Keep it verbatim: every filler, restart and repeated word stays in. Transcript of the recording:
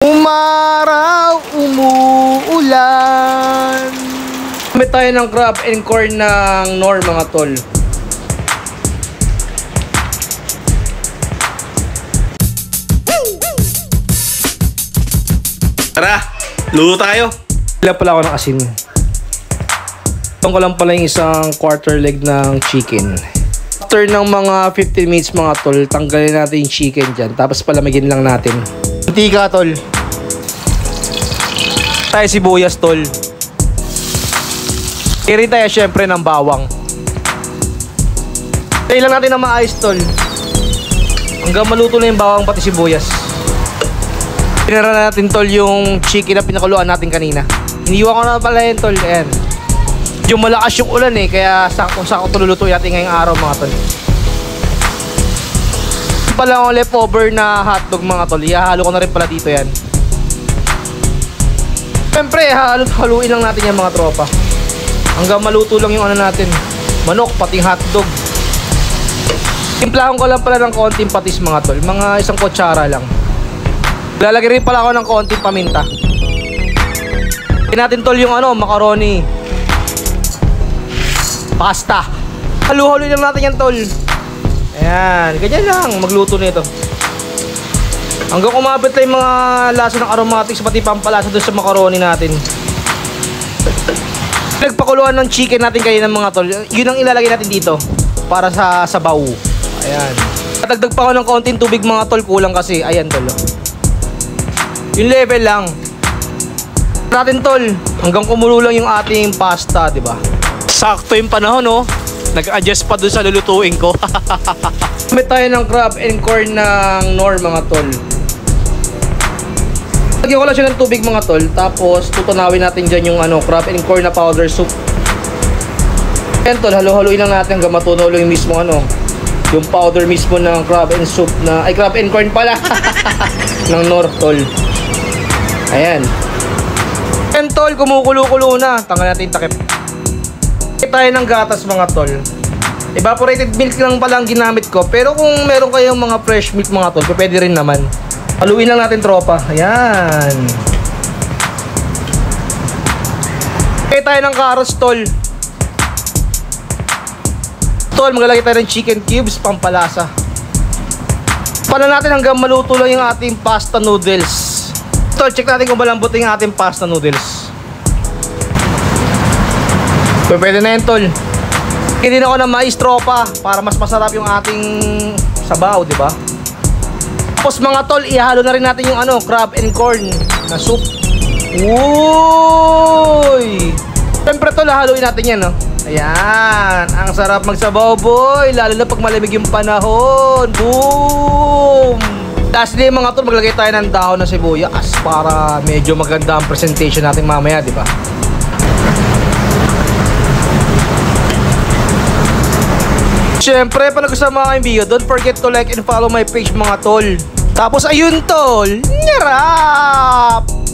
Umaraw, umuulan. Kami tayo ng crab and corn ng Knorr mga tol. Tara, luto tayo. Ilan pala ako ng asin. Ito ko lang pala yung isang quarter leg ng chicken. After ng mga fifteen minutes mga tol, tanggalin natin yung chicken dyan. Tapos palamigin lang natin. Mantika tol. Tayo sibuyas tol. Kiri tayo syempre ng bawang. Tayo lang natin na maayos tol. Hanggang maluto na yung bawang pati sibuyas. Pinara na natin tol yung chicken na pinakuluan natin kanina. Iniwan ko na pala yun tol. Ayan. Yung malakas yung ulan eh, kaya sakong-sakong tululutuin natin ngayong araw mga tol. Ito pala ang leftover na hotdog mga tol. Ihahalo ko na rin pala dito yan. Siyempre, haluin lang natin yan mga tropa. Hanggang maluto lang yung ano natin. Manok, pating hotdog. Timplahan ko lang pala ng konting patis mga tol. Mga isang kutsara lang. Lalagay rin pala ako ng konting paminta. Tingnan natin tol yung ano, macaroni. Pasta. Halu-haluin lang natin yan tol. Ayan, ganyan lang magluto nito. Hanggang umabot lang yung mga lasa ng aromatics pati pampalasa doon sa macaroni natin. Nagpakuluan ng chicken natin kanina mga tol. Yun ang ilalagay natin dito para sa sabaw. Ayan. Tatagdag pa ako ng konting tubig mga tol, kulang kasi. Ayan tol. Yung level lang natin tol hanggang kumulo lang yung ating pasta, di ba? Sakto yung panahon, no? Nag-adjust pa dun sa lulutuin ko. May tayo ng crab and corn ng Knorr mga tol. Lagyan ko lang siya ng tubig mga tol. Tapos tutunawin natin dyan yung ano, crab and corn na powder soup. Ayan tol, halo-haloin lang natin hanggang matunaw lang yung mismo ano, yung powder mismo ng crab and soup na, ay crab and corn pala. ng Knorr tol. Ayan. Ayan tol, kumukulo-kulo na. Tanggal natin yung takip. Tayo ng gatas mga tol. Evaporated milk lang pala ang ginamit ko. Pero kung meron kayong mga fresh milk mga tol, pwede rin naman. Haluin lang natin tropa. Ayan. Okay, tayo ng carrots tol. Tol, maglalagay tayo ng chicken cubes, pampalasa. Pala natin hanggang maluto lang yung ating pasta noodles. Tol, check natin kung malambot yung ating pasta noodles. Pwede na yan tol. Hindi na ako ng mais tropa para mas masarap yung ating sabaw, di ba? Tapos mga tol, ihalo na rin natin yung ano, crab and corn na soup. Uy! Siyempre tol, haluin natin yan, no? Ayan, ang sarap magsabaw boy, lalo na pag malamig yung panahon. Boom! Lastly mga tol, maglagay tayo ng dahon ng sibuyas para medyo maganda ang presentation natin mamaya, di ba? Siyempre, pag nagustuhan mga kaibigan, don't forget to like and follow my page mga tol. Tapos ayun tol, nyarap!